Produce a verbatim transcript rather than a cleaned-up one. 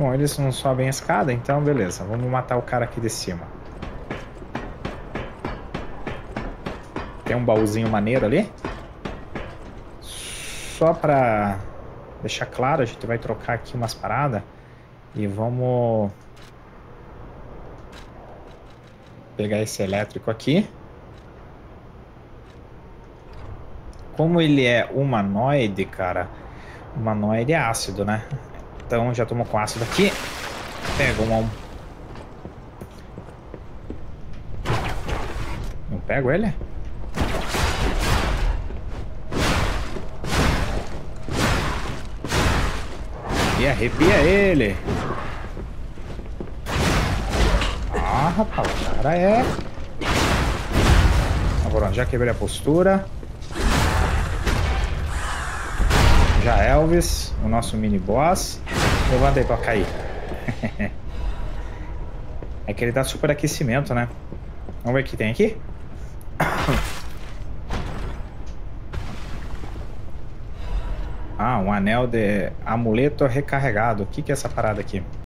Bom, eles não sobem a escada, então beleza. Vamos matar o cara aqui de cima. Tem um baúzinho maneiro ali. Só pra deixar claro, a gente vai trocar aqui umas paradas. E vamos pegar esse elétrico aqui. Como ele é humanoide, cara, humanoide é ácido, né? Então já tomou com ácido aqui. Pega um... Não pego ele? E arrepia ele. Ah, rapaz, o cara é... Agora já quebrei a postura. Já Elvis, o nosso mini boss. Levanta aí pra cair. É que ele dá super aquecimento, né? Vamos ver o que tem aqui. Ah, um anel de amuleto recarregado. O que que é essa parada aqui?